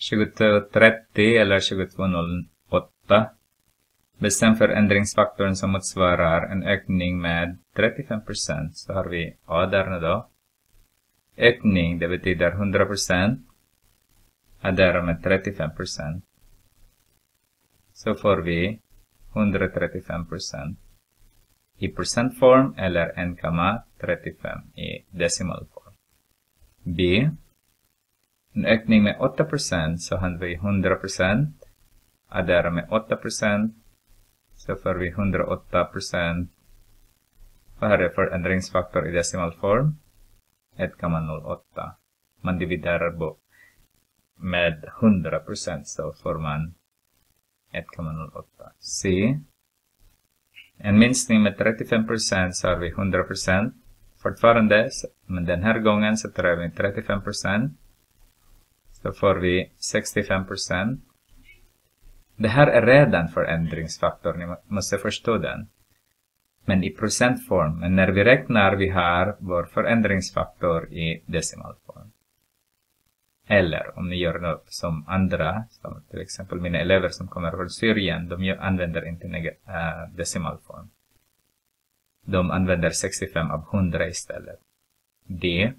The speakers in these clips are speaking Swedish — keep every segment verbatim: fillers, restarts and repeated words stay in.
tjugotvå trettio eller tjugotvå noll åtta. Bestäm förändringsfaktorn som motsvarar en ökning med trettiofem procent. Så har vi A där nu då. Ökning, det betyder hundra procent. Addera med trettiofem procent. Så får vi hundratrettiofem procent i procentform eller en komma trettiofem i decimalform. B. En ökning med åtta procent, så har vi hundra procent. Addera med åtta procent. Så får vi hundraåtta procent. Vad här är förändringsfaktor i decimalform? ett komma noll åtta. Man dividerar med hundra procent, så får man ett komma noll åtta. C. En minskning med trettiofem procent, så har vi hundra procent. Fortfarande, men den här gången så tar vi trettiofem procent. Så får vi sextiofem procent. Det här är redan förändringsfaktor, ni måste förstå den. Men i procentform, men när vi räknar vi har vår förändringsfaktor i decimalform. Eller om ni gör något som andra, som till exempel mina elever som kommer från Syrien, de använder inte äh, decimalform. De använder sextiofem av hundra istället. D.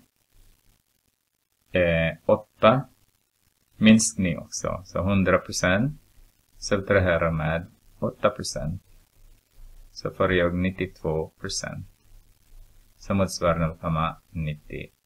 Eh, åtta. Minskning också, så hundra procent. Subtrahera med åtta procent. Så får jag nittiotvå procent. Som motsvarar noll komma nittiotvå.